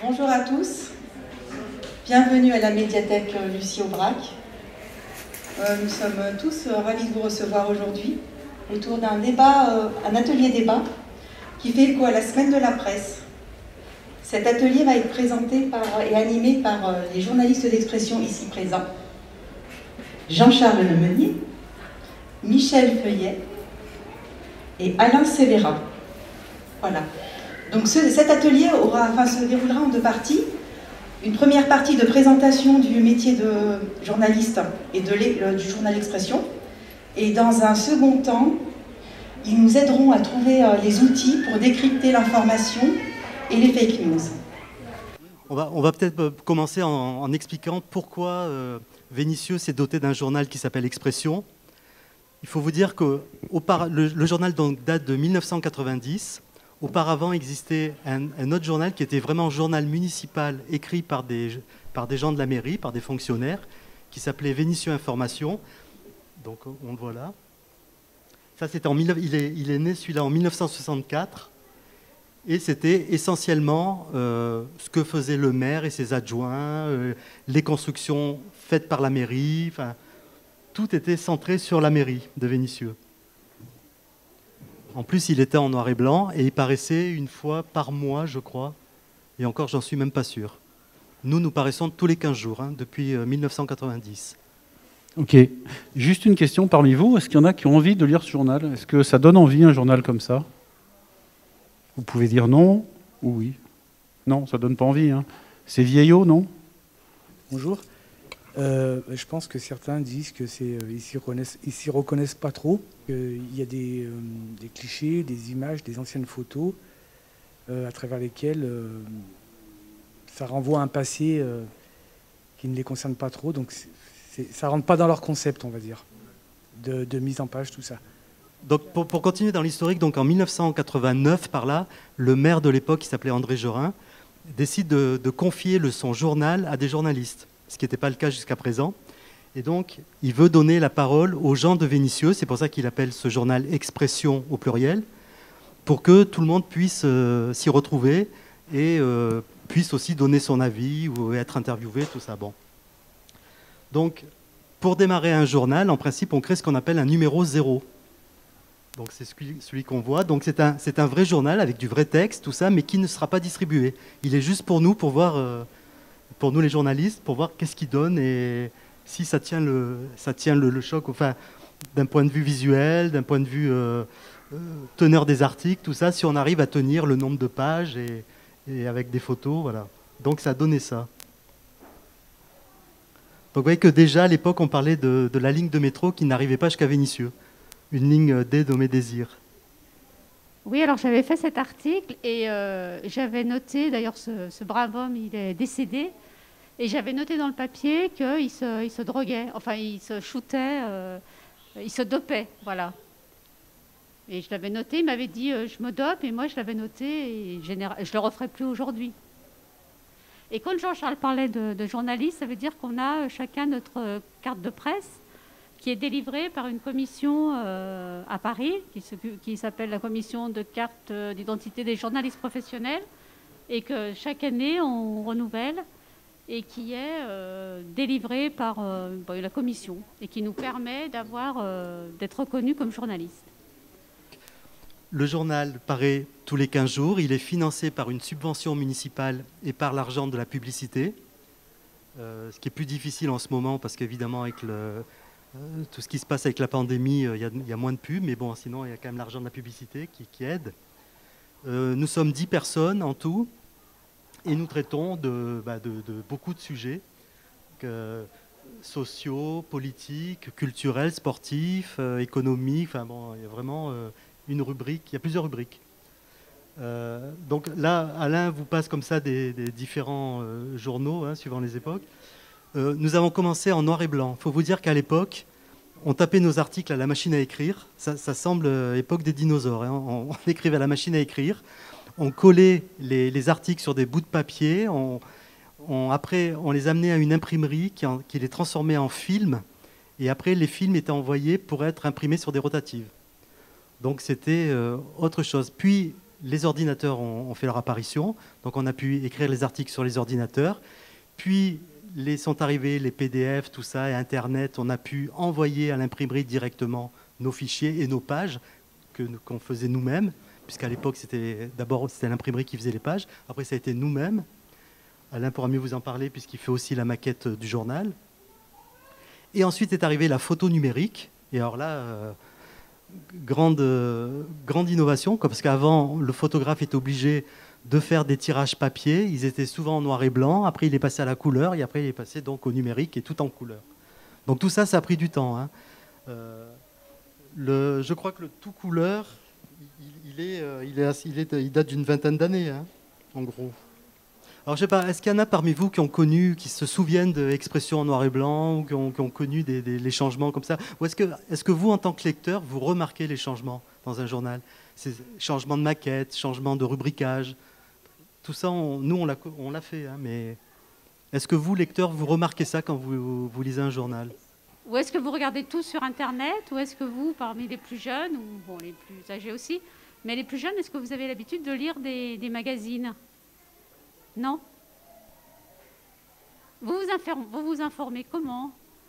Bonjour à tous, bienvenue à la médiathèque Lucie Aubrac. Nous sommes tous ravis de vous recevoir aujourd'hui autour d'un débat, un atelier débat qui fait écho à la semaine de la presse. Cet atelier va être présenté et animé par les journalistes d'expression ici présents. Jean-Charles Lemeunier, Michel Feuillet et Alain Sévérin. Voilà. Donc cet atelier se déroulera en deux parties. Une première partie de présentation du métier de journaliste et du journal Expression. Et dans un second temps, ils nous aideront à trouver les outils pour décrypter l'information et les fake news. On va peut-être commencer en expliquant pourquoi Vénitieux s'est doté d'un journal qui s'appelle Expression. Il faut vous dire que le journal donc date de 1990. Auparavant existait un autre journal qui était vraiment un journal municipal écrit par des gens de la mairie, par des fonctionnaires, qui s'appelait Vénitieux Information. Donc on le voit là. Ça, il est né celui-là en 1964 et c'était essentiellement ce que faisait le maire et ses adjoints, les constructions faites par la mairie. Enfin, tout était centré sur la mairie de Vénitieux. En plus, il était en noir et blanc et il paraissait une fois par mois, je crois. Et encore, j'en suis même pas sûr. Nous paraissons tous les 15 jours, depuis 1990. Ok. Juste une question parmi vous. Est-ce qu'il y en a qui ont envie de lire ce journal? Est-ce que ça donne envie, un journal comme ça? Vous pouvez dire non ou oui. Non, ça donne pas envie. C'est vieillot, non? Bonjour. Je pense que certains disent que ils s'y reconnaissent pas trop. Il y a des clichés, des images, des anciennes photos à travers lesquelles ça renvoie à un passé qui ne les concerne pas trop. Donc ça rentre pas dans leur concept, on va dire, de mise en page, tout ça. Donc pour continuer dans l'historique, donc en 1989, par là, le maire de l'époque, qui s'appelait André Jorin, décide de confier son journal à des journalistes, ce qui n'était pas le cas jusqu'à présent. Et donc, il veut donner la parole aux gens de Vénitieux, c'est pour ça qu'il appelle ce journal Expression au pluriel, pour que tout le monde puisse s'y retrouver et puisse aussi donner son avis ou être interviewé, tout ça. Bon. Donc, pour démarrer un journal, en principe, on crée ce qu'on appelle un numéro 0. Donc, c'est celui qu'on voit. Donc, c'est un vrai journal avec du vrai texte, tout ça, mais qui ne sera pas distribué. Il est juste pour nous, pour voir, pour nous les journalistes, pour voir qu'est-ce qu'il donne et si ça tient le choc, enfin, d'un point de vue visuel, d'un point de vue teneur des articles, tout ça, si on arrive à tenir le nombre de pages et avec des photos, voilà. Donc ça a donné ça. Donc vous voyez que déjà à l'époque on parlait de la ligne de métro qui n'arrivait pas jusqu'à Vénitieux, une ligne D nommée Désir. Oui, alors j'avais fait cet article et j'avais noté, d'ailleurs ce brave homme il est décédé, et j'avais noté dans le papier qu'il se droguait, enfin il se shootait, il se dopait, voilà. Et je l'avais noté, il m'avait dit je me dope, et moi je l'avais noté et je le referai plus aujourd'hui. Et quand Jean-Charles parlait de journaliste, ça veut dire qu'on a chacun notre carte de presse qui est délivrée par une commission à Paris, qui s'appelle la commission de carte d'identité des journalistes professionnels, et que chaque année on renouvelle, et qui est délivré par la commission et qui nous permet d'être reconnus comme journalistes. Le journal paraît tous les 15 jours. Il est financé par une subvention municipale et par l'argent de la publicité, ce qui est plus difficile en ce moment parce qu'évidemment avec tout ce qui se passe avec la pandémie, il y a moins de pubs, mais bon, sinon il y a quand même l'argent de la publicité qui aide. Nous sommes 10 personnes en tout. Et nous traitons de beaucoup de sujets sociaux, politiques, culturels, sportifs, économiques. Enfin bon, il y a vraiment une rubrique, il y a plusieurs rubriques. Donc là, Alain vous passe comme ça des différents journaux, suivant les époques. Nous avons commencé en noir et blanc. Il faut vous dire qu'à l'époque, on tapait nos articles à la machine à écrire. Ça semble époque des dinosaures. On écrivait à la machine à écrire. On collait les articles sur des bouts de papier. Après, on les amenait à une imprimerie qui les transformait en films. Et après, les films étaient envoyés pour être imprimés sur des rotatives. Donc, c'était autre chose. Puis, les ordinateurs ont fait leur apparition, donc on a pu écrire les articles sur les ordinateurs, puis sont arrivés les PDF, tout ça, et Internet, on a pu envoyer à l'imprimerie directement nos fichiers et nos pages qu'on faisait nous-mêmes, puisqu'à l'époque, d'abord c'était l'imprimerie qui faisait les pages, après ça a été nous-mêmes. Alain pourra mieux vous en parler, puisqu'il fait aussi la maquette du journal. Et ensuite est arrivée la photo numérique, et alors là... grande innovation, parce qu'avant, le photographe était obligé de faire des tirages papier. Ils étaient souvent en noir et blanc. Après, il est passé à la couleur, et après, il est passé donc au numérique et tout en couleur. Donc tout ça, ça a pris du temps. Hein. Je crois que le tout couleur, il date d'une vingtaine d'années, hein, en gros. Alors, je sais pas, est-ce qu'il y en a parmi vous qui se souviennent d'expressions en noir et blanc, ou qui ont connu les changements comme ça? Ou est-ce que vous, en tant que lecteur, vous remarquez les changements dans un journal? Ces changements de maquette, changements de rubricage, tout ça, nous, on l'a fait. Hein, mais est-ce que vous, lecteur, vous remarquez ça quand vous lisez un journal? Ou est-ce que vous regardez tout sur Internet? Ou est-ce que vous, parmi les plus jeunes, ou bon, les plus âgés aussi, mais les plus jeunes, est-ce que vous avez l'habitude de lire des magazines? Non? Vous vous informez comment?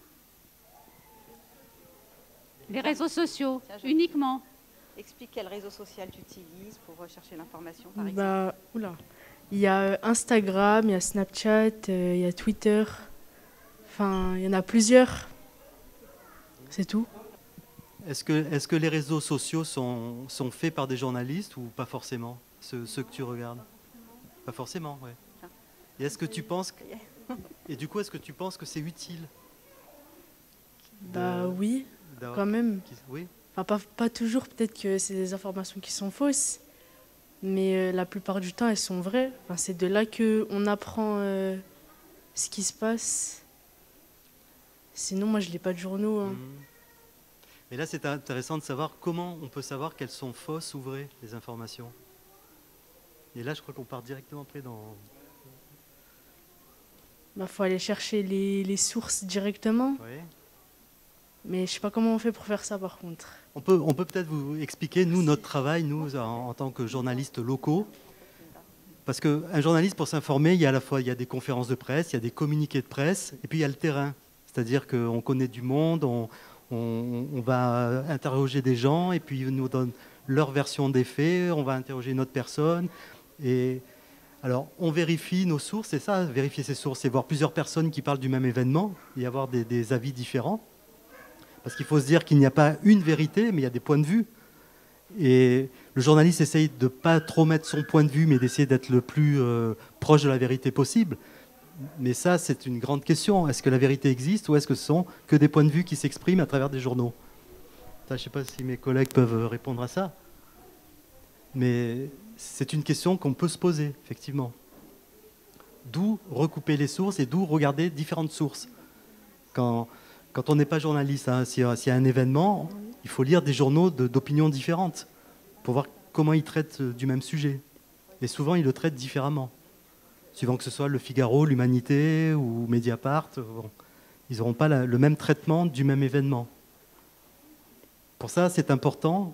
Les réseaux sociaux, uniquement. Explique quel réseau social tu utilises pour rechercher l'information, par exemple. Il y a Instagram, il y a Snapchat, il y a Twitter. Enfin, il y en a plusieurs. C'est tout. Est-ce que les réseaux sociaux sont faits par des journalistes ou pas forcément, ceux que tu regardes? Pas forcément, oui. Et est-ce que tu penses est-ce que tu penses que c'est utile? Oui, quand même. Oui. Enfin, pas toujours, peut-être que c'est des informations qui sont fausses, mais la plupart du temps, elles sont vraies. Enfin, c'est de là qu'on apprend ce qui se passe. Sinon, moi, je lis pas de journaux. Hein. Mais là, c'est intéressant de savoir comment on peut savoir qu'elles sont fausses ou vraies, les informations. Et là, je crois qu'on part directement après dans... Faut aller chercher les sources directement. Oui. Mais je sais pas comment on fait pour faire ça, par contre. On peut peut-être vous expliquer, nous, notre travail, nous, en tant que journalistes locaux. Parce qu'un journaliste, pour s'informer, il y a des conférences de presse, il y a des communiqués de presse, et puis il y a le terrain. C'est-à-dire qu'on connaît du monde, on va interroger des gens, et puis ils nous donnent leur version des faits, on va interroger une autre personne. Et alors, on vérifie nos sources, c'est ça, vérifier ses sources, c'est voir plusieurs personnes qui parlent du même événement et avoir des avis différents. Parce qu'il faut se dire qu'il n'y a pas une vérité, mais il y a des points de vue. Et le journaliste essaye de ne pas trop mettre son point de vue, mais d'essayer d'être le plus proche de la vérité possible. Mais ça, c'est une grande question. Est-ce que la vérité existe ou est-ce que ce sont que des points de vue qui s'expriment à travers des journaux? Ça, je ne sais pas si mes collègues peuvent répondre à ça. Mais c'est une question qu'on peut se poser, effectivement. D'où recouper les sources et d'où regarder différentes sources. Quand on n'est pas journaliste, hein, s'il y a un événement, il faut lire des journaux d'opinions différentes pour voir comment ils traitent du même sujet. Et souvent, ils le traitent différemment. Suivant que ce soit Le Figaro, l'Humanité ou Mediapart, ils n'auront pas le même traitement du même événement. Pour ça, c'est important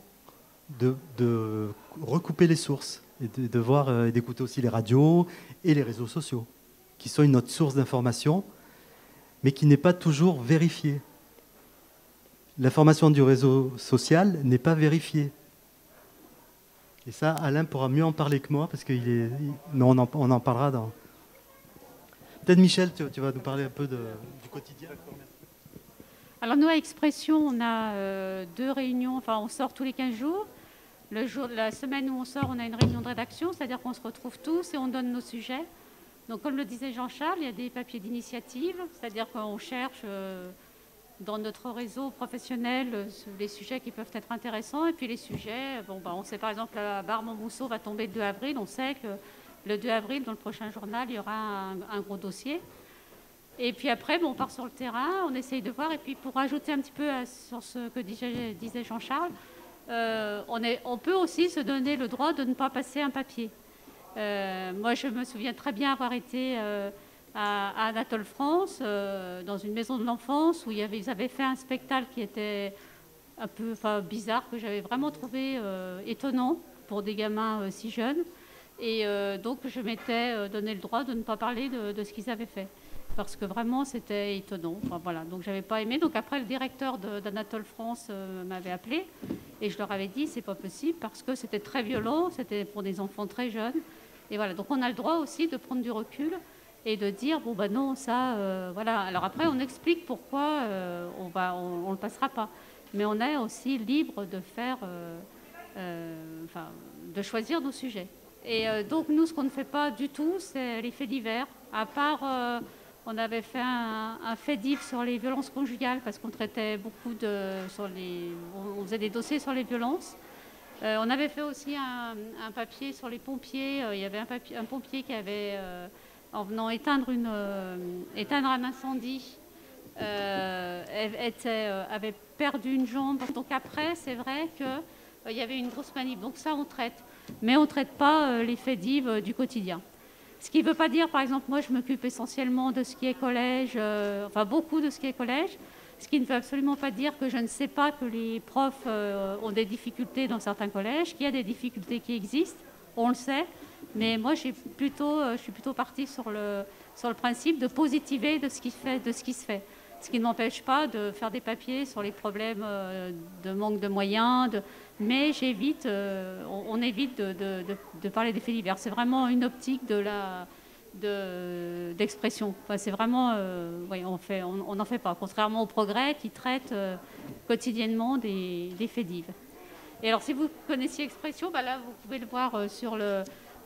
de recouper les sources et de voir et d'écouter aussi les radios et les réseaux sociaux, qui sont une autre source d'information, mais qui n'est pas toujours vérifiée. L'information du réseau social n'est pas vérifiée. Et ça, Alain pourra mieux en parler que moi, parce mais on en parlera dans... Peut-être Michel, tu vas nous parler un peu du quotidien. Alors nous, à Expression, on a 2 réunions, enfin on sort tous les 15 jours. La semaine où on sort, on a une réunion de rédaction, c'est-à-dire qu'on se retrouve tous et on donne nos sujets. Donc comme le disait Jean-Charles, il y a des papiers d'initiative, c'est-à-dire qu'on cherche dans notre réseau professionnel les sujets qui peuvent être intéressants. Et puis les sujets, on sait par exemple la barre Montmousseau va tomber le 2 avril, on sait que le 2 avril, dans le prochain journal, il y aura un gros dossier. Et puis après, on part sur le terrain, on essaye de voir. Et puis pour ajouter un petit peu sur ce que disait Jean-Charles, on peut aussi se donner le droit de ne pas passer un papier. Moi, je me souviens très bien avoir été à Anatole France, dans une maison de l'enfance, où ils avaient fait un spectacle qui était un peu bizarre, que j'avais vraiment trouvé étonnant, pour des gamins si jeunes. Et donc, je m'étais donné le droit de ne pas parler de ce qu'ils avaient fait. Parce que vraiment, c'était étonnant. Enfin, voilà. Donc, je n'avais pas aimé. Donc, après, le directeur d'Anatole France m'avait appelé. Et je leur avais dit, c'est pas possible, parce que c'était très violent. C'était pour des enfants très jeunes. Et voilà. Donc, on a le droit aussi de prendre du recul et de dire, bon, ben non, ça, voilà. Alors, après, on explique pourquoi on le passera pas. Mais on est aussi libre de faire, de choisir nos sujets. Et donc, nous, ce qu'on ne fait pas du tout, c'est les faits divers. À part, on avait fait un fait div sur les violences conjugales, parce qu'on traitait beaucoup on faisait des dossiers sur les violences. On avait fait aussi un papier sur les pompiers. Il y avait un pompier qui avait, en venant éteindre un incendie, avait perdu une jambe. Donc après, c'est vrai qu'il y avait une grosse manip. Donc ça, on traite. Mais on ne traite pas les faits divs du quotidien. Ce qui ne veut pas dire, par exemple, moi, je m'occupe essentiellement de ce qui est collège, enfin beaucoup de ce qui est collège. Ce qui ne veut absolument pas dire que je ne sais pas que les profs ont des difficultés dans certains collèges, qu'il y a des difficultés qui existent, on le sait. Mais moi, je suis plutôt partie sur le principe de positiver de ce qui se fait. Ce qui ne m'empêche pas de faire des papiers sur les problèmes de manque de moyens, mais on évite de parler des faits divers. C'est vraiment une optique d'expression. Enfin, c'est vraiment, on n'en fait pas, contrairement au Progrès qui traite quotidiennement des faits divers. Et alors, si vous connaissiez Expression, là, vous pouvez le voir sur le...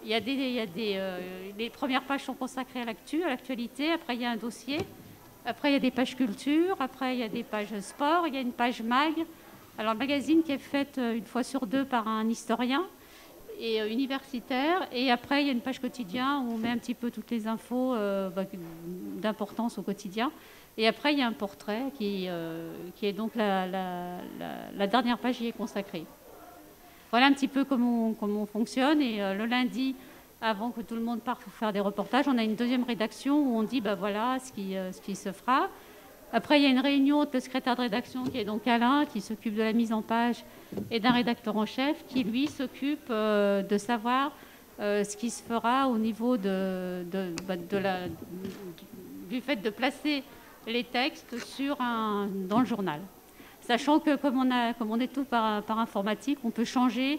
les premières pages sont consacrées à l'actualité. Après, il y a un dossier. Après, il y a des pages culture. Après, il y a des pages sport. Il y a une page mag. Alors, le magazine qui est fait une fois sur deux par un historien et universitaire. Et après, il y a une page quotidien où on met un petit peu toutes les infos d'importance au quotidien. Et après, il y a un portrait qui est donc la dernière page y est consacrée. Voilà un petit peu comment on fonctionne. Et le lundi, avant que tout le monde parte pour faire des reportages, on a une deuxième rédaction où on dit voilà ce qui se fera. Après, il y a une réunion de secrétaire de rédaction qui est donc Alain, qui s'occupe de la mise en page, et d'un rédacteur en chef qui, lui, s'occupe de savoir ce qui se fera au niveau du fait de placer les textes dans le journal. Sachant que comme on est tout par informatique, on peut changer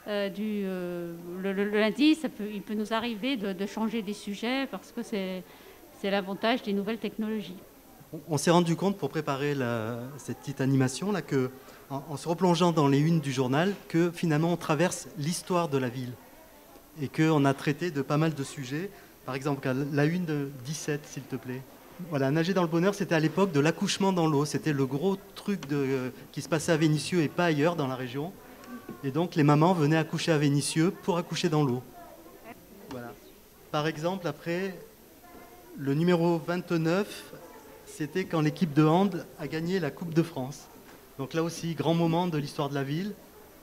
le lundi, il peut nous arriver de changer des sujets parce que c'est l'avantage des nouvelles technologies. On s'est rendu compte pour préparer cette petite animation là que, en se replongeant dans les unes du journal, que finalement on traverse l'histoire de la ville et qu'on a traité de pas mal de sujets. Par exemple, la une de 17, s'il te plaît. Voilà, nager dans le bonheur, c'était à l'époque de l'accouchement dans l'eau. C'était le gros truc qui se passait à Vénissieux et pas ailleurs dans la région. Et donc les mamans venaient accoucher à Vénissieux pour accoucher dans l'eau. Voilà. Par exemple, après, le numéro 29, c'était quand l'équipe de hand a gagné la Coupe de France. Donc là aussi, grand moment de l'histoire de la ville.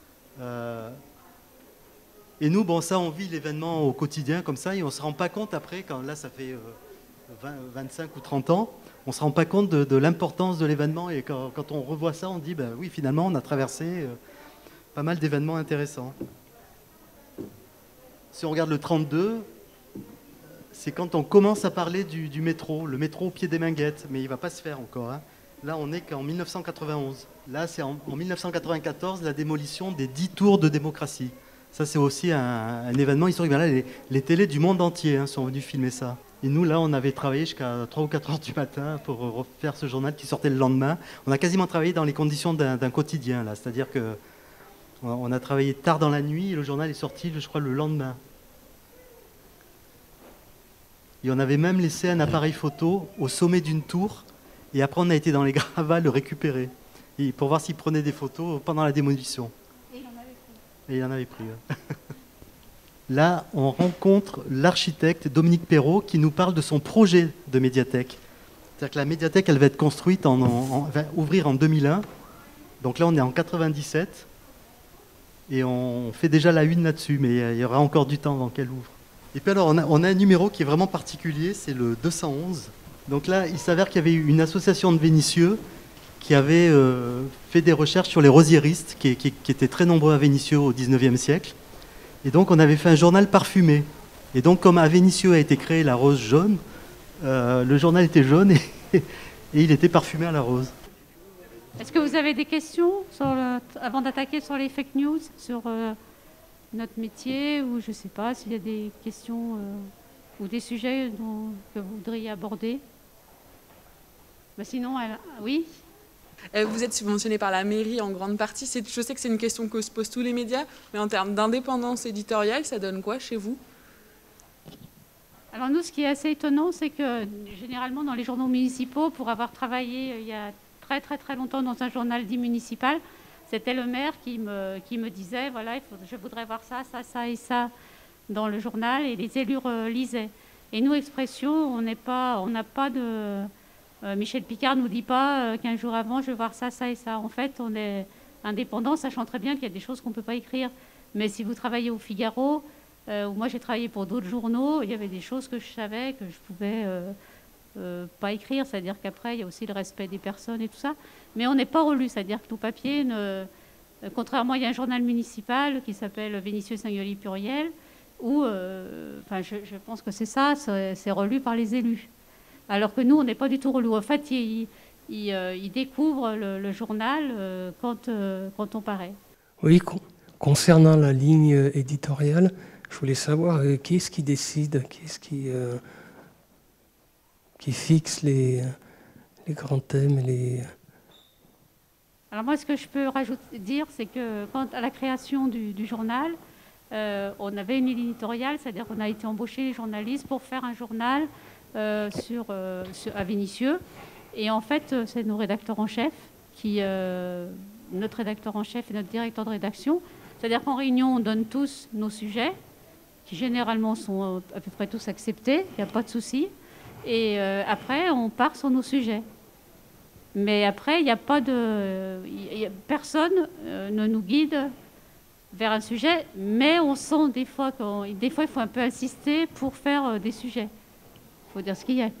Et nous, ça, on vit l'événement au quotidien comme ça et on ne se rend pas compte après, quand là, ça fait 25 ou 30 ans, on ne se rend pas compte de l'importance de l'événement et quand on revoit ça, on dit, oui, finalement, on a traversé pas mal d'événements intéressants. Si on regarde le 32, c'est quand on commence à parler du métro, le métro au pied des Minguettes, mais il ne va pas se faire encore. Hein. Là, on n'est qu'en 1991. Là, c'est en 1994, la démolition des 10 tours de démocratie. Ça, c'est aussi un événement historique. Là, les télés du monde entier sont venus filmer ça. Et nous, là, on avait travaillé jusqu'à 3 ou 4 heures du matin pour refaire ce journal qui sortait le lendemain. On a quasiment travaillé dans les conditions d'un quotidien, là. C'est-à-dire qu'on a travaillé tard dans la nuit et le journal est sorti, je crois, le lendemain. Et on avait même laissé un appareil photo au sommet d'une tour. Et après, on a été dans les gravats le récupérer. Et pour voir s'il prenait des photos pendant la démolition. Et il en avait pris. Ouais. Là, on rencontre l'architecte Dominique Perrault qui nous parle de son projet de médiathèque. C'est-à-dire que la médiathèque, elle va être construite, va ouvrir en 2001. Donc là, on est en 97. Et on fait déjà la une là-dessus, mais il y aura encore du temps avant qu'elle ouvre. Et puis alors, on a un numéro qui est vraiment particulier, c'est le 211. Donc là, il s'avère qu'il y avait une association de Vénissieux qui avait fait des recherches sur les rosiéristes, qui étaient très nombreux à Vénissieux au XIXe siècle. Et donc on avait fait un journal parfumé. Et donc comme à Vénissieux a été créé la rose jaune, le journal était jaune et il était parfumé à la rose. Est-ce que vous avez des questions avant d'attaquer sur les fake news, sur notre métier, ou je ne sais pas s'il y a des questions ou des sujets que vous voudriez aborder? Sinon, oui. Vous êtes subventionné par la mairie en grande partie. Je sais que c'est une question que se posent tous les médias, mais en termes d'indépendance éditoriale, ça donne quoi chez vous? Alors nous, ce qui est assez étonnant, c'est que généralement dans les journaux municipaux, pour avoir travaillé il y a très longtemps dans un journal dit municipal, c'était le maire qui me disait, voilà, je voudrais voir ça et ça dans le journal, et les élus lisaient. Et nous, Expression, on n'a pas de... Michel Picard ne nous dit pas qu'un jour avant, je vais voir ça et ça. En fait, on est indépendant, sachant très bien qu'il y a des choses qu'on ne peut pas écrire. Mais si vous travaillez au Figaro, ou moi j'ai travaillé pour d'autres journaux, il y avait des choses que je savais que je pouvais pas écrire. C'est-à-dire qu'après, il y a aussi le respect des personnes et tout ça. Mais on n'est pas relu, c'est-à-dire que nos papiers, contrairement, il y a un journal municipal qui s'appelle Vénissieux Singulier Pluriel, où, je pense que c'est ça, c'est relu par les élus. Alors que nous, on n'est pas du tout relou. En fait, ils découvrent le journal quand on paraît. Oui, concernant la ligne éditoriale, je voulais savoir qui est-ce qui décide, qui est-ce qui fixe les grands thèmes. Alors moi, ce que je peux dire, c'est que à la création du journal, on avait une ligne éditoriale, c'est-à-dire qu'on a été embauchés les journalistes pour faire un journal à Vénissieux. Et en fait, c'est nos rédacteurs en chef, notre rédacteur en chef et notre directeur de rédaction. C'est-à-dire qu'en réunion, on donne tous nos sujets, qui généralement sont à peu près tous acceptés, il n'y a pas de souci. Et après, on part sur nos sujets. Mais après, il n'y a pas de... personne ne nous guide vers un sujet, mais on sent des fois il faut un peu insister pour faire des sujets. Il faut dire ce qu'il y a.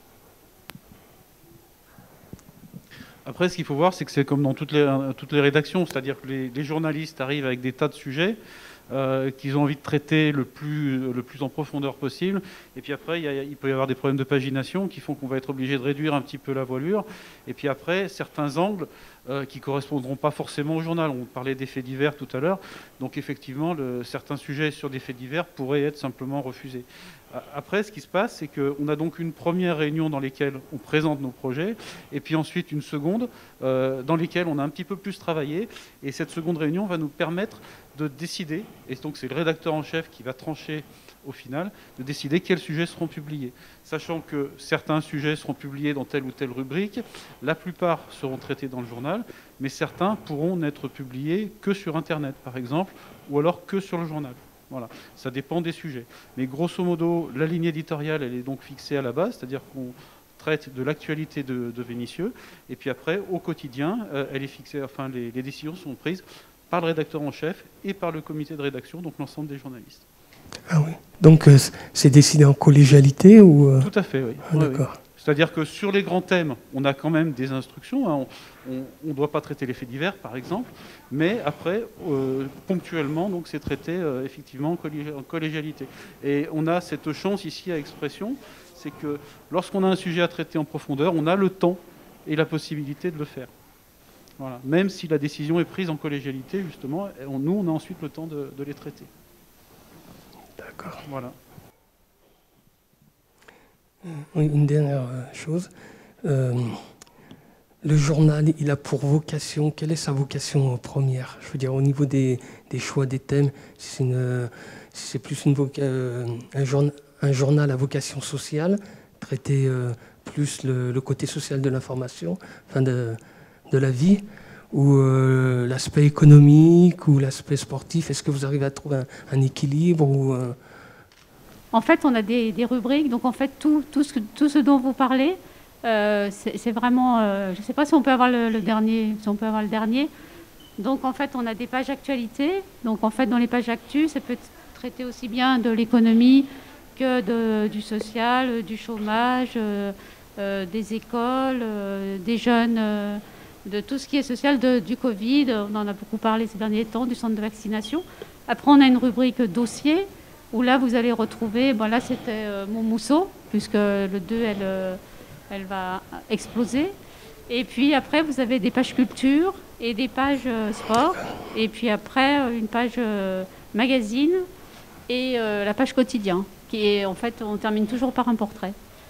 Après, ce qu'il faut voir, c'est que c'est comme dans toutes les rédactions, c'est-à-dire que les journalistes arrivent avec des tas de sujets qu'ils ont envie de traiter le plus en profondeur possible. Et puis après, il peut y avoir des problèmes de pagination qui font qu'on va être obligé de réduire un petit peu la voilure. Et puis après, certains angles qui ne correspondront pas forcément au journal. On parlait des faits divers tout à l'heure. Donc effectivement, certains sujets sur des faits divers pourraient être simplement refusés. Après, ce qui se passe, c'est qu'on a donc une première réunion dans laquelle on présente nos projets, et puis ensuite une seconde dans laquelle on a un petit peu plus travaillé. Et cette seconde réunion va nous permettre de décider, et donc c'est le rédacteur en chef qui va trancher au final, de décider quels sujets seront publiés. Sachant que certains sujets seront publiés dans telle ou telle rubrique, la plupart seront traités dans le journal, mais certains pourront n'être publiés que sur Internet, par exemple, ou alors que sur le journal. Voilà, ça dépend des sujets. Mais grosso modo, la ligne éditoriale, elle est donc fixée à la base, c'est-à-dire qu'on traite de l'actualité de Vénissieux, et puis après, au quotidien, elle est fixée, enfin, les décisions sont prises par le rédacteur en chef et par le comité de rédaction, donc l'ensemble des journalistes. Ah oui. Donc c'est décidé en collégialité ou Tout à fait, oui. Ah, d'accord. Oui. C'est-à-dire que sur les grands thèmes, on a quand même des instructions. Hein. On ne doit pas traiter les faits divers, par exemple, mais après, ponctuellement, donc c'est traité effectivement en collégialité. Et on a cette chance ici à Expression, c'est que lorsqu'on a un sujet à traiter en profondeur, on a le temps et la possibilité de le faire. Voilà. Même si la décision est prise en collégialité, justement, nous, on a ensuite le temps de les traiter. D'accord. Voilà. Oui, une dernière chose. Le journal, il a pour vocation, quelle est sa vocation première? Je veux dire, au niveau des choix des thèmes, si c'est plus un journal à vocation sociale, traiter plus le côté social de l'information, enfin de la vie, ou l'aspect économique, ou l'aspect sportif. Est-ce que vous arrivez à trouver un équilibre ou En fait, on a des rubriques, donc en fait, tout ce dont vous parlez, c'est vraiment... je ne sais pas si on peut avoir le dernier. Donc en fait, on a des pages actualités. Donc en fait, dans les pages actus, ça peut traiter aussi bien de l'économie que du social, du chômage, des écoles, des jeunes, de tout ce qui est social, du Covid. On en a beaucoup parlé ces derniers temps, du centre de vaccination. Après, on a une rubrique dossier, où là, vous allez retrouver, bon, là, c'était mon mousseau, puisque le 2, elle va exploser. Et puis après, vous avez des pages culture et des pages sport. Et puis après, une page magazine et la page quotidien, qui est, en fait, on termine toujours par un portrait.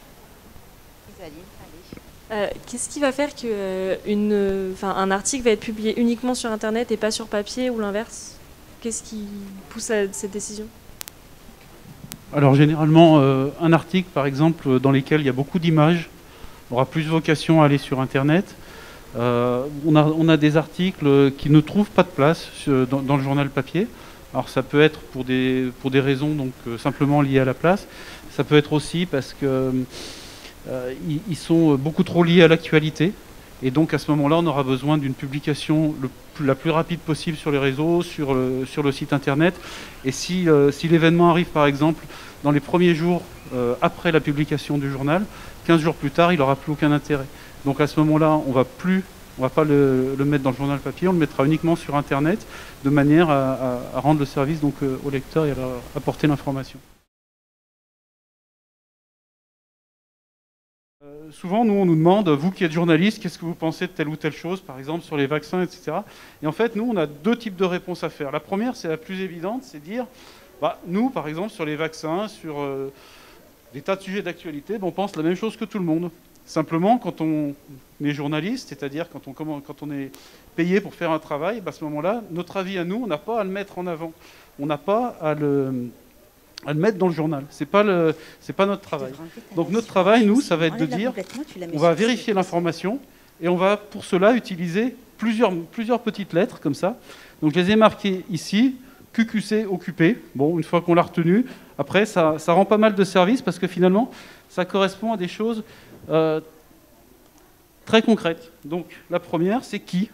Qu'est-ce qui va faire qu'un article va être publié uniquement sur Internet et pas sur papier ou l'inverse? Qu'est-ce qui pousse à cette décision? Alors généralement, un article, par exemple, dans lequel il y a beaucoup d'images, aura plus vocation à aller sur Internet. On a des articles qui ne trouvent pas de place dans le journal papier. Alors ça peut être pour des raisons donc, simplement liées à la place. Ça peut être aussi parce que ils sont beaucoup trop liés à l'actualité. Et donc à ce moment-là, on aura besoin d'une publication la plus rapide possible sur les réseaux, sur le site Internet. Et si l'événement arrive par exemple dans les premiers jours après la publication du journal, 15 jours plus tard, il n'aura plus aucun intérêt. Donc à ce moment-là, on ne va pas le mettre dans le journal papier, on le mettra uniquement sur Internet, de manière à rendre le service donc, au lecteur et à leur apporter l'information. Souvent, nous, on nous demande, vous qui êtes journaliste, qu'est-ce que vous pensez de telle ou telle chose, par exemple sur les vaccins, etc. Et en fait, nous, on a deux types de réponses à faire. La première, c'est la plus évidente, c'est dire, nous, par exemple, sur les vaccins, sur des tas de sujets d'actualité, on pense la même chose que tout le monde. Simplement, quand on est journaliste, c'est-à-dire quand on est payé pour faire un travail, à ce moment-là, notre avis à nous, on n'a pas à le mettre en avant. On n'a pas à le mettre dans le journal. C'est pas notre travail. Donc notre travail, nous, ça va être de dire, on va vérifier l'information et on va pour cela utiliser plusieurs petites lettres comme ça. Donc je les ai marquées ici, QQC occupé. Bon, une fois qu'on l'a retenu, après ça rend pas mal de service parce que finalement, ça correspond à des choses très concrètes. Donc la première, c'est qui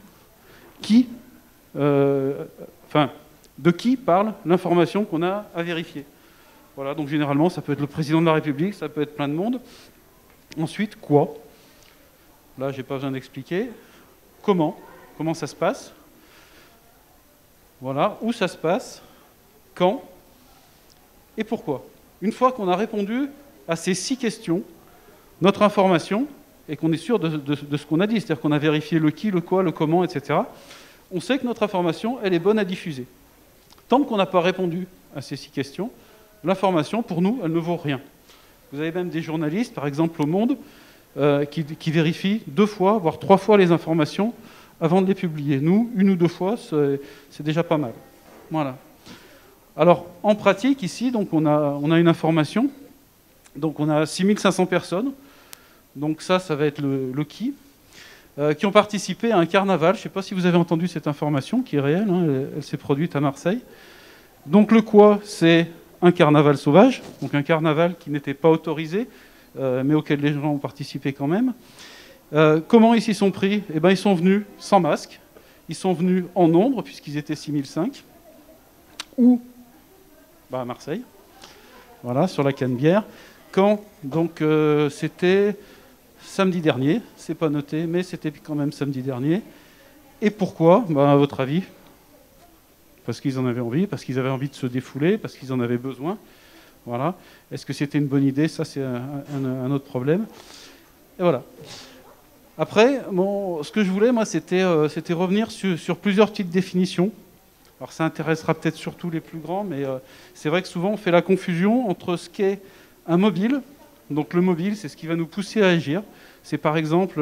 de qui parle l'information qu'on a à vérifier. Voilà, donc généralement, ça peut être le président de la République, ça peut être plein de monde. Ensuite, quoi? Là, je n'ai pas besoin d'expliquer. Comment ça se passe? Voilà, où ça se passe? Quand? Et pourquoi? Une fois qu'on a répondu à ces 6 questions, notre information, et qu'on est sûr de ce qu'on a dit, c'est-à-dire qu'on a vérifié le qui, le quoi, le comment, etc., on sait que notre information, elle est bonne à diffuser. Tant qu'on n'a pas répondu à ces 6 questions, l'information, pour nous, elle ne vaut rien. Vous avez même des journalistes, par exemple au Monde, qui vérifient 2 fois, voire 3 fois les informations avant de les publier. Nous, 1 ou 2 fois, c'est déjà pas mal. Voilà. Alors, en pratique, ici, donc, on a une information. Donc, on a 6500 personnes. Donc ça va être le qui ont participé à un carnaval. Je ne sais pas si vous avez entendu cette information, qui est réelle. Hein, elle s'est produite à Marseille. Donc le quoi, c'est un carnaval sauvage, donc un carnaval qui n'était pas autorisé, mais auquel les gens ont participé quand même. Comment ils s'y sont pris? Eh bien, ils sont venus sans masque, ils sont venus en nombre, puisqu'ils étaient 6005, ou à Marseille, voilà, sur la Canebière. Quand? Donc c'était samedi dernier, c'est pas noté, mais c'était quand même samedi dernier. Et pourquoi? À votre avis? Parce qu'ils en avaient envie, parce qu'ils avaient envie de se défouler, parce qu'ils en avaient besoin. Voilà. Est-ce que c'était une bonne idée? Ça, c'est un autre problème. Et voilà. Après, ce que je voulais, moi, c'était revenir sur plusieurs petites définitions. Alors, ça intéressera peut-être surtout les plus grands, mais c'est vrai que souvent, on fait la confusion entre ce qu'est un mobile. Donc, le mobile, c'est ce qui va nous pousser à agir. C'est par exemple,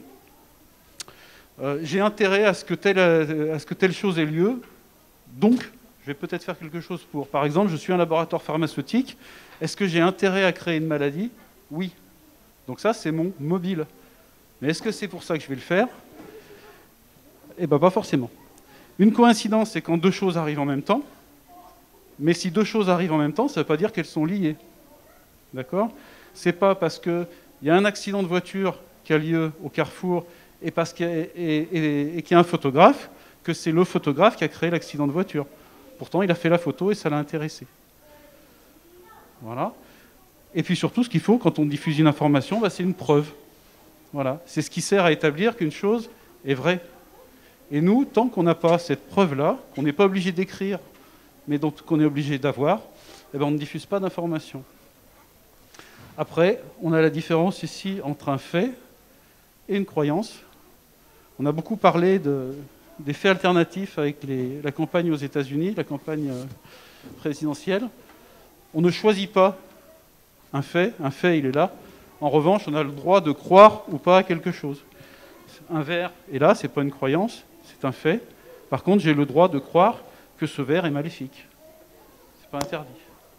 j'ai intérêt à ce que telle chose ait lieu. Donc, je vais peut-être faire quelque chose pour. Par exemple, je suis un laboratoire pharmaceutique. Est-ce que j'ai intérêt à créer une maladie? Oui. Donc ça, c'est mon mobile. Mais est-ce que c'est pour ça que je vais le faire? Eh bien, pas forcément. Une coïncidence, c'est quand 2 choses arrivent en même temps. Mais si 2 choses arrivent en même temps, ça ne veut pas dire qu'elles sont liées. D'accord? C'est pas parce qu'il y a un accident de voiture qui a lieu au Carrefour et qu'il y a un photographe que c'est le photographe qui a créé l'accident de voiture. Pourtant, il a fait la photo et ça l'a intéressé. Voilà. Et puis surtout, ce qu'il faut, quand on diffuse une information, c'est une preuve. Voilà. C'est ce qui sert à établir qu'une chose est vraie. Et nous, tant qu'on n'a pas cette preuve-là, qu'on n'est pas obligé d'écrire mais qu'on est obligé d'avoir, eh ben, on ne diffuse pas d'informations. Après, on a la différence ici entre un fait et une croyance. On a beaucoup parlé des faits alternatifs avec la campagne aux États-Unis, la campagne présidentielle. On ne choisit pas un fait il est là. En revanche, on a le droit de croire ou pas à quelque chose. Un verre est là, ce n'est pas une croyance, c'est un fait. Par contre, j'ai le droit de croire que ce verre est maléfique. Ce n'est pas interdit.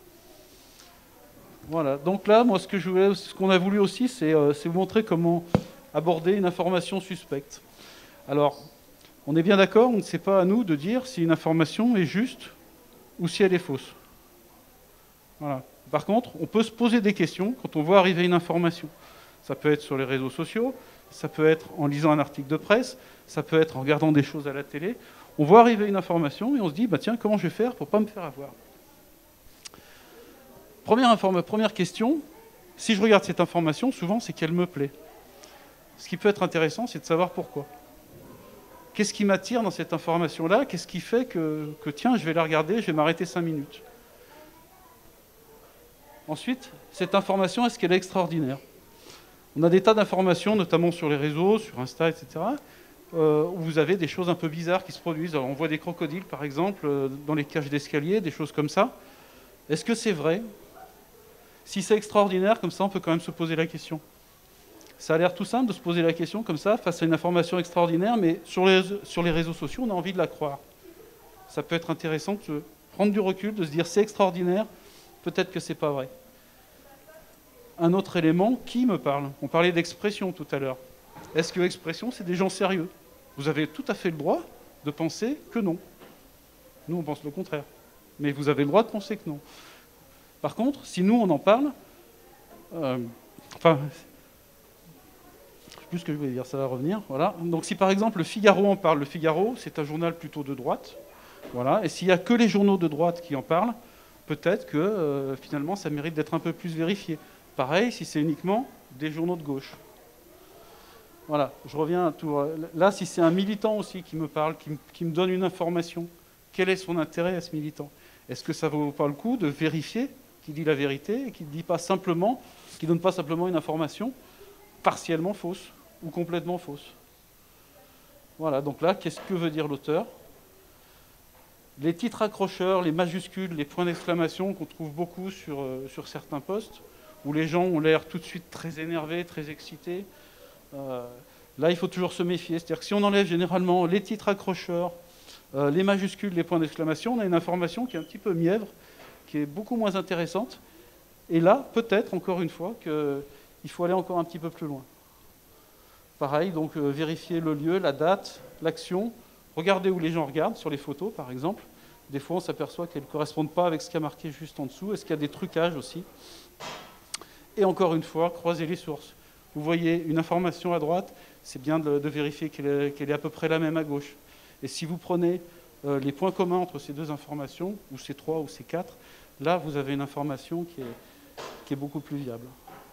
Voilà, donc là, moi, ce qu'on a voulu aussi, c'est vous montrer comment aborder une information suspecte. Alors, on est bien d'accord, ce n'est pas à nous de dire si une information est juste ou si elle est fausse. Voilà. Par contre, on peut se poser des questions quand on voit arriver une information. Ça peut être sur les réseaux sociaux, ça peut être en lisant un article de presse, ça peut être en regardant des choses à la télé. On voit arriver une information et on se dit, bah tiens, comment je vais faire pour ne pas me faire avoir ? Première question, si je regarde cette information, souvent c'est qu'elle me plaît. Ce qui peut être intéressant, c'est de savoir pourquoi. Qu'est-ce qui m'attire dans cette information-là ? Qu'est-ce qui fait que tiens, je vais la regarder, je vais m'arrêter 5 minutes ? Ensuite, cette information, est-ce qu'elle est extraordinaire ? On a des tas d'informations, notamment sur les réseaux, sur Insta, etc., où vous avez des choses un peu bizarres qui se produisent. Alors, on voit des crocodiles, par exemple, dans les cages d'escalier, des choses comme ça. Est-ce que c'est vrai ? Si c'est extraordinaire, comme ça, on peut quand même se poser la question. Ça a l'air tout simple de se poser la question comme ça, face à une information extraordinaire, mais sur les réseaux sociaux, on a envie de la croire. Ça peut être intéressant de prendre du recul, de se dire c'est extraordinaire, peut-être que c'est pas vrai. Un autre élément, qui me parle ? On parlait d'expression tout à l'heure. Est-ce que expression, c'est des gens sérieux ? Vous avez tout à fait le droit de penser que non. Nous, on pense le contraire. Mais vous avez le droit de penser que non. Par contre, si nous, on en parle... je sais plus ce que je voulais dire, ça va revenir. Voilà. Donc si par exemple le Figaro en parle, le Figaro, c'est un journal plutôt de droite. Voilà. Et s'il n'y a que les journaux de droite qui en parlent, peut-être que finalement, ça mérite d'être un peu plus vérifié. Pareil, si c'est uniquement des journaux de gauche. Voilà, je reviens à tout. Là, si c'est un militant aussi qui me parle, qui me donne une information, quel est son intérêt à ce militant ? Est-ce que ça ne vaut pas le coup de vérifier qu'il dit la vérité et qu'il ne donne pas simplement une information partiellement fausse ou complètement fausse ? Voilà, donc là, qu'est-ce que veut dire l'auteur ? Les titres accrocheurs, les majuscules, les points d'exclamation qu'on trouve beaucoup sur certains posts, où les gens ont l'air tout de suite très énervés, très excités. Là, il faut toujours se méfier. C'est-à-dire que si on enlève généralement les titres accrocheurs, les majuscules, les points d'exclamation, on a une information qui est un petit peu mièvre, qui est beaucoup moins intéressante. Et là, peut-être, encore une fois, qu'il faut aller encore un petit peu plus loin. Pareil, donc vérifier le lieu, la date, l'action, regarder où les gens regardent, sur les photos, par exemple. Des fois, on s'aperçoit qu'elles ne correspondent pas avec ce qui a marqué juste en dessous. Est-ce qu'il y a des trucages aussi ? Et encore une fois, croiser les sources. Vous voyez une information à droite, c'est bien de vérifier qu'elle est à peu près la même à gauche. Et si vous prenez les points communs entre ces deux informations, ou ces 3 ou ces 4, là, vous avez une information qui est beaucoup plus viable.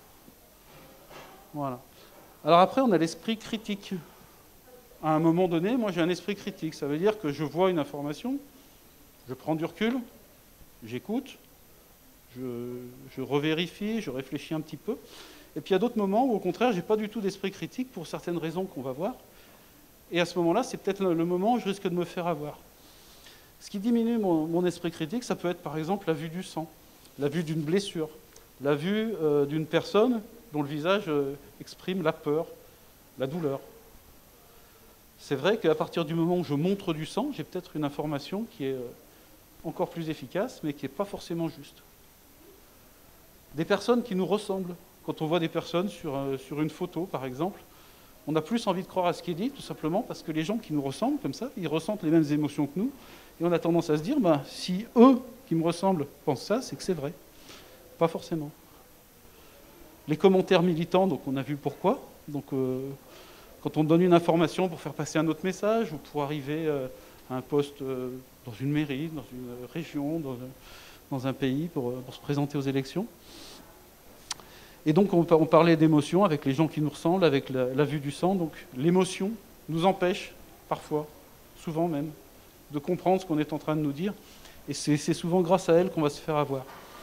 Voilà. Alors après, on a l'esprit critique. À un moment donné, moi, j'ai un esprit critique. Ça veut dire que je vois une information, je prends du recul, j'écoute, je revérifie, je réfléchis un petit peu. Et puis il y a d'autres moments où, au contraire, je n'ai pas du tout d'esprit critique pour certaines raisons qu'on va voir. Et à ce moment-là, c'est peut-être le moment où je risque de me faire avoir. Ce qui diminue mon esprit critique, ça peut être par exemple la vue du sang, la vue d'une blessure, la vue d'une personne dont le visage exprime la peur, la douleur. C'est vrai qu'à partir du moment où je montre du sang, j'ai peut-être une information qui est encore plus efficace, mais qui n'est pas forcément juste. Des personnes qui nous ressemblent. Quand on voit des personnes sur une photo, par exemple, on a plus envie de croire à ce qui est dit, tout simplement parce que les gens qui nous ressemblent comme ça, ils ressentent les mêmes émotions que nous, et on a tendance à se dire, si eux qui me ressemblent pensent ça, c'est que c'est vrai. Pas forcément. Les commentaires militants, donc on a vu pourquoi. Donc, quand on donne une information pour faire passer un autre message, ou pour arriver à un poste dans une mairie, dans une région, dans un pays, pour se présenter aux élections. Et donc on parlait d'émotion avec les gens qui nous ressemblent, avec la vue du sang. Donc l'émotion nous empêche parfois, souvent même, de comprendre ce qu'on est en train de nous dire. Et c'est souvent grâce à elles qu'on va se faire avoir.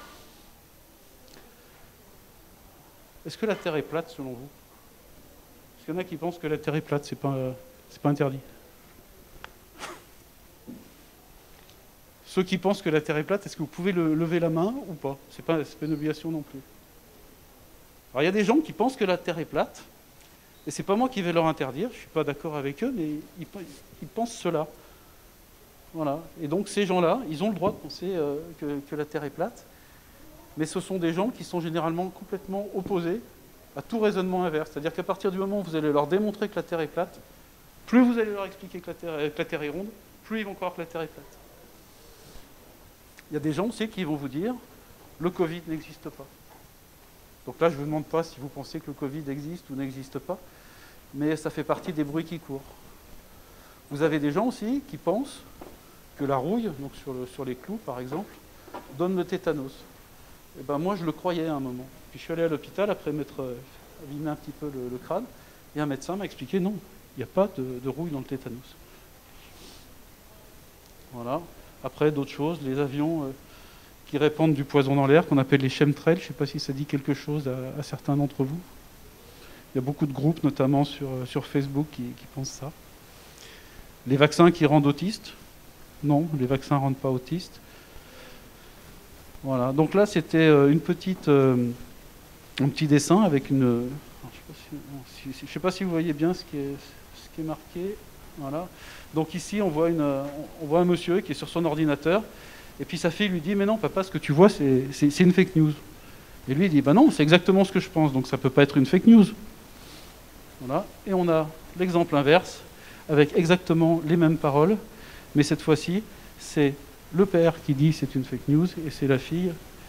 Est-ce que la Terre est plate, selon vous? Est-ce qu'il y en a qui pensent que la Terre est plate, c'est pas interdit? Ceux qui pensent que la Terre est plate, est-ce que vous pouvez lever la main ou pas? C'est pas une obligation non plus. Alors il y a des gens qui pensent que la Terre est plate, et c'est pas moi qui vais leur interdire, je suis pas d'accord avec eux, mais ils pensent cela. Voilà. Et donc ces gens-là, ils ont le droit de penser que la Terre est plate, mais ce sont des gens qui sont généralement complètement opposés à tout raisonnement inverse. C'est-à-dire qu'à partir du moment où vous allez leur démontrer que la Terre est plate, plus vous allez leur expliquer que la Terre est ronde, plus ils vont croire que la Terre est plate. Il y a des gens aussi qui vont vous dire le Covid n'existe pas. Donc là, je ne vous demande pas si vous pensez que le Covid existe ou n'existe pas, mais ça fait partie des bruits qui courent. Vous avez des gens aussi qui pensent que la rouille, donc sur les clous par exemple, donne le tétanos. Et ben moi, je le croyais à un moment. Puis je suis allé à l'hôpital après m'être abîmé un petit peu le crâne, et un médecin m'a expliqué non, il n'y a pas de rouille dans le tétanos. Voilà. Après, d'autres choses, les avions qui répandent du poison dans l'air, qu'on appelle les chemtrails. Je ne sais pas si ça dit quelque chose à certains d'entre vous. Il y a beaucoup de groupes, notamment sur Facebook, qui pensent ça. Les vaccins qui rendent autistes. Non, les vaccins ne rendent pas autistes. Voilà. Donc là, c'était un petit dessin avec une... Je ne sais pas si vous voyez bien ce qui est marqué. Voilà. Donc ici, on voit un monsieur qui est sur son ordinateur, et puis sa fille lui dit « Mais non, papa, ce que tu vois, c'est une fake news. » Et lui, il dit « Ben non, c'est exactement ce que je pense, donc ça ne peut pas être une fake news. » Voilà. Et on a l'exemple inverse, avec exactement les mêmes paroles, mais cette fois-ci, c'est le père qui dit c'est une fake news, et c'est la fille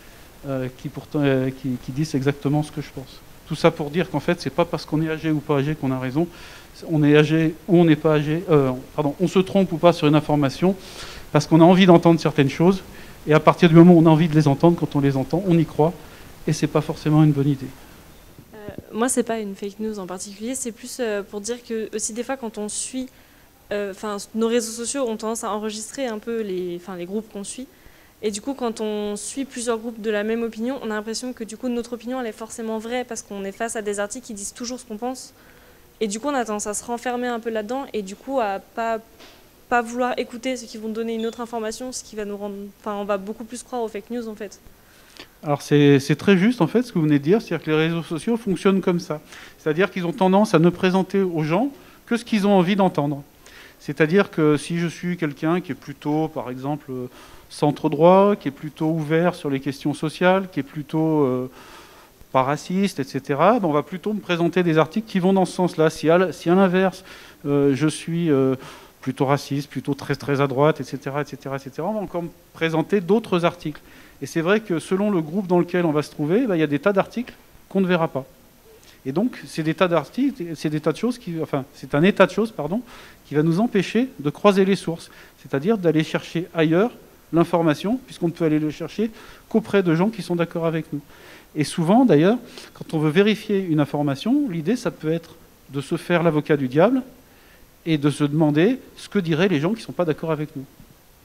qui dit c'est exactement ce que je pense. Tout ça pour dire qu'en fait, c'est pas parce qu'on est âgé ou pas âgé qu'on a raison. On est âgé ou on n'est pas âgé. On se trompe ou pas sur une information parce qu'on a envie d'entendre certaines choses. Et à partir du moment où on a envie de les entendre, quand on les entend, on y croit. Et c'est pas forcément une bonne idée. Moi, c'est pas une fake news en particulier. C'est plus pour dire que aussi des fois, quand on suit, nos réseaux sociaux ont tendance à enregistrer un peu les groupes qu'on suit. Et du coup, quand on suit plusieurs groupes de la même opinion, on a l'impression que du coup, notre opinion, elle est forcément vraie parce qu'on est face à des articles qui disent toujours ce qu'on pense. Et du coup, on a tendance à se renfermer un peu là-dedans et du coup, à pas vouloir écouter ceux qui vont donner une autre information, ce qui va nous rendre... Enfin, on va beaucoup plus croire aux fake news, en fait. Alors, c'est très juste, en fait, ce que vous venez de dire. C'est-à-dire que les réseaux sociaux fonctionnent comme ça. C'est-à-dire qu'ils ont tendance à ne présenter aux gens que ce qu'ils ont envie d'entendre. C'est-à-dire que si je suis quelqu'un qui est plutôt, par exemple, centre-droit, qui est plutôt ouvert sur les questions sociales, qui est plutôt pas raciste, etc., ben on va plutôt me présenter des articles qui vont dans ce sens-là. Si à l'inverse, je suis plutôt raciste, plutôt très, très à droite, etc., on va encore me présenter d'autres articles. Et c'est vrai que selon le groupe dans lequel on va se trouver, ben, il y a des tas d'articles qu'on ne verra pas. Et donc, c'est des tas d'articles, c'est des tas de choses c'est un état de choses, qui va nous empêcher de croiser les sources, c'est-à-dire d'aller chercher ailleurs l'information, puisqu'on ne peut aller le chercher qu'auprès de gens qui sont d'accord avec nous. Et souvent, d'ailleurs, quand on veut vérifier une information, l'idée, ça peut être de se faire l'avocat du diable et de se demander ce que diraient les gens qui ne sont pas d'accord avec nous.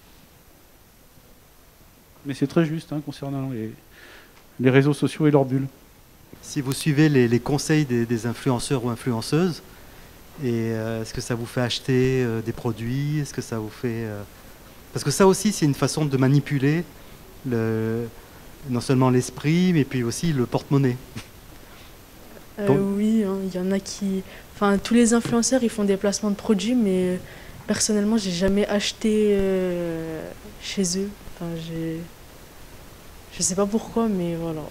Mais c'est très juste concernant les réseaux sociaux et leurs bulles. Si vous suivez les conseils des influenceurs ou influenceuses, est-ce que ça vous fait acheter des produits? Est-ce que ça vous fait... Parce que ça aussi, c'est une façon de manipuler non seulement l'esprit, mais puis aussi le porte-monnaie. Oui, il y en a qui... Enfin, tous les influenceurs, ils font des placements de produits, mais personnellement, j'ai jamais acheté chez eux. Enfin, je sais pas pourquoi, mais voilà.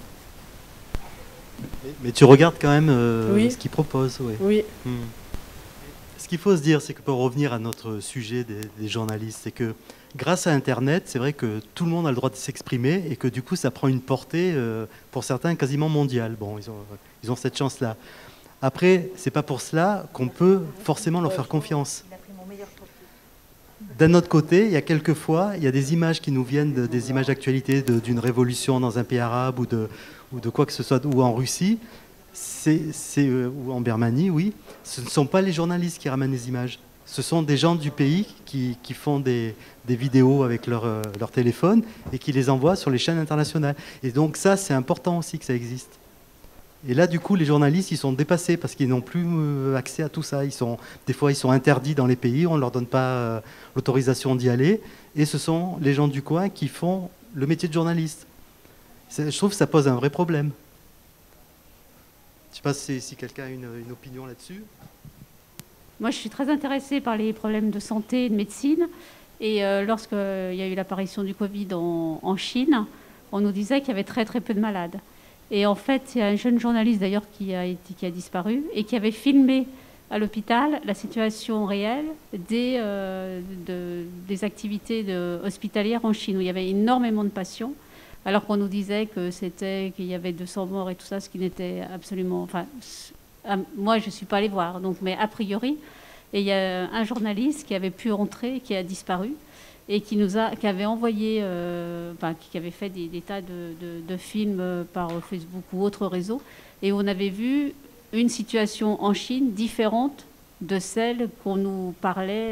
Mais tu regardes quand même oui. Ce qu'ils proposent. Oui. Oui. Ce qu'il faut se dire, c'est que pour revenir à notre sujet des journalistes, c'est que grâce à Internet, c'est vrai que tout le monde a le droit de s'exprimer et que du coup, ça prend une portée, pour certains, quasiment mondiale. Bon, ils ont cette chance-là. Après, c'est pas pour cela qu'on peut forcément leur faire confiance. D'un autre côté, il y a quelquefois, il y a des images qui nous viennent, des images d'actualité d'une révolution dans un pays arabe ou de quoi que ce soit, ou en ou en Birmanie, oui. Ce ne sont pas les journalistes qui ramènent les images. ce sont des gens du pays qui font des vidéos avec leur téléphone et qui les envoient sur les chaînes internationales. Et donc ça, c'est important aussi que ça existe. Et là, du coup, les journalistes, ils sont dépassés parce qu'ils n'ont plus accès à tout ça. Des fois, ils sont interdits dans les pays, on ne leur donne pas l'autorisation d'y aller. Et ce sont les gens du coin qui font le métier de journaliste. Je trouve que ça pose un vrai problème. Je ne sais pas si quelqu'un a une opinion là-dessus. Moi, je suis très intéressée par les problèmes de santé et de médecine. Et lorsqu'il y a eu l'apparition du Covid en Chine, on nous disait qu'il y avait très très peu de malades. Et en fait, il y a un jeune journaliste d'ailleurs qui a disparu et qui avait filmé à l'hôpital la situation réelle des activités hospitalières en Chine, où il y avait énormément de patients, alors qu'on nous disait qu'il y avait 200 morts et tout ça, ce qui n'était absolument... Enfin, moi, je ne suis pas allée voir, donc, mais a priori, et il y a un journaliste qui avait pu entrer, qui a disparu, et qui avait envoyé, qui avait fait des tas de films par Facebook ou autres réseaux, et on avait vu une situation en Chine différente de celle dont on parlait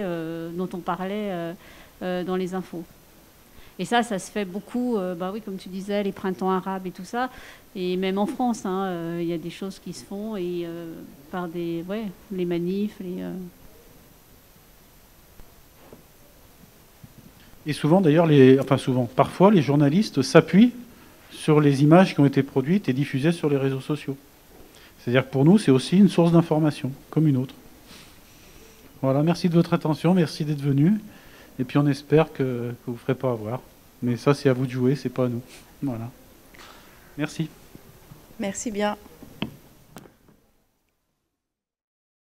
dans les infos. Et ça se fait beaucoup, oui, comme tu disais, les printemps arabes et tout ça, et même en France, il y a des choses qui se font et par les manifs, Et souvent, d'ailleurs, parfois, les journalistes s'appuient sur les images qui ont été produites et diffusées sur les réseaux sociaux. C'est-à-dire que pour nous, c'est aussi une source d'information, comme une autre. Voilà, merci de votre attention, merci d'être venu. Et puis on espère que vous ne ferez pas avoir. Mais ça, c'est à vous de jouer, c'est pas à nous. Voilà. Merci. Merci bien.